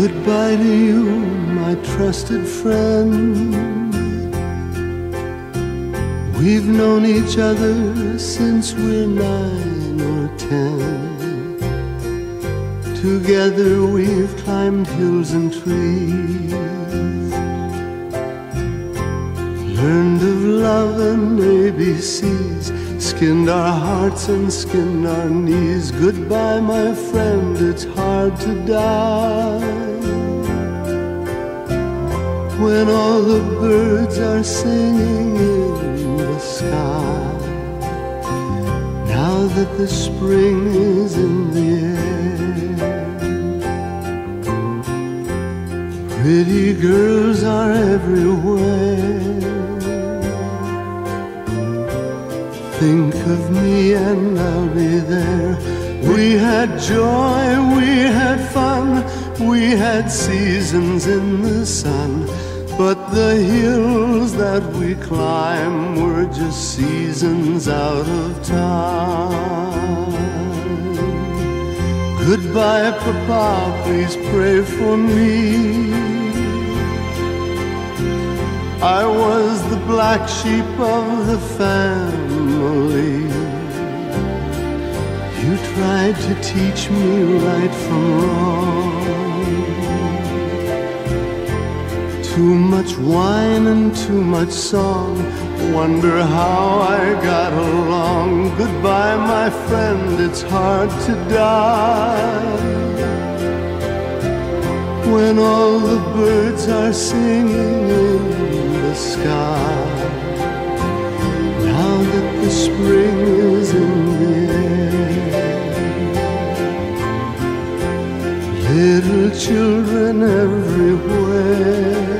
Goodbye to you, my trusted friend. We've known each other since we're 9 or 10. Together we've climbed hills and trees, learned of love and ABCs, skinned our hearts and skinned our knees. Goodbye, my friend, it's hard to die when all the birds are singing in the sky, now that the spring is in the air. Pretty girls are everywhere. Think of me and I'll be there. We had joy, we had fun, we had seasons in the sun, but the hills that we climb were just seasons out of time. Goodbye, Papa, please pray for me. I was the black sheep of the family. You tried to teach me right from wrong. Too much wine and too much song, wonder how I got along. Goodbye, my friend, it's hard to die when all the birds are singing in the sky, now that the spring is in the air. Little children everywhere,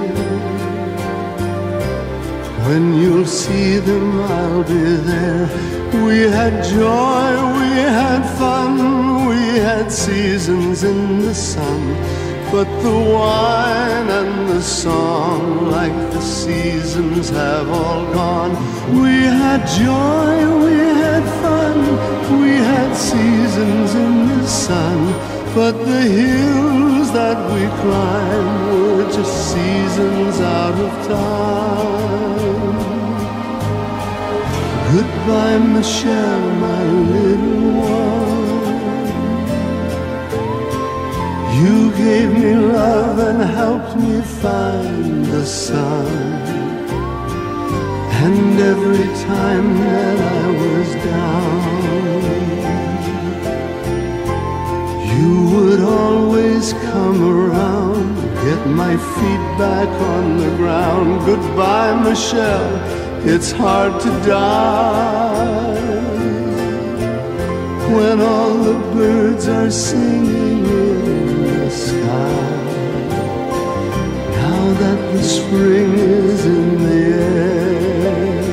when you'll see them I'll be there. We had joy, we had fun, we had seasons in the sun, but the wine and the song, like the seasons, have all gone. We had joy, we had fun, we had seasons in the sun, but the hills that we climbed were just seasons out of time. Goodbye, Michelle, my little one. You gave me love and helped me find the sun, and every time that I was down, you would always come around, get my feet back on the ground. Goodbye, Michelle, it's hard to die when all the birds are singing in the sky, now that the spring is in the air,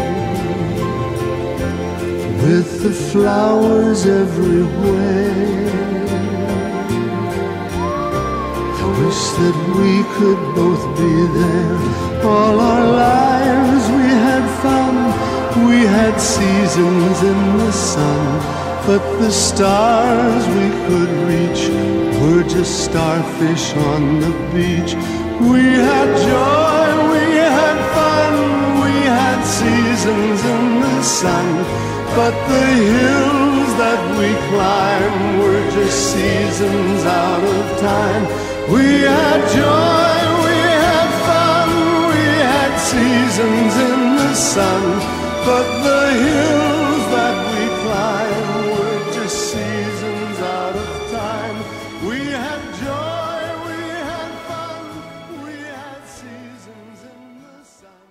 with the flowers everywhere. I wish that we could both be there. All our lives we had fun, we had seasons in the sun, but the stars we could reach were just starfish on the beach. We had joy, we had fun, we had seasons in the sun, but the hills that we climbed were just seasons out of time. We had joy, we had fun, we had seasons in the sun, but the hills that we climbed were just seasons out of time. We had joy, we had fun, we had seasons in the sun.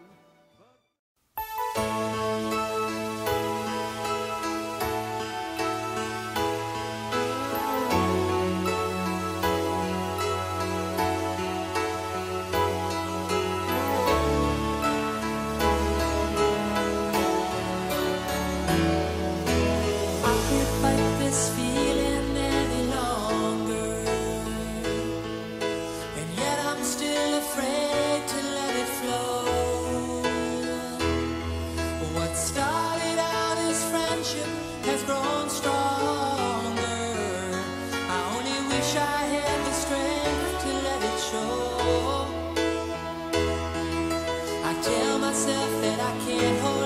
myself that I can't hold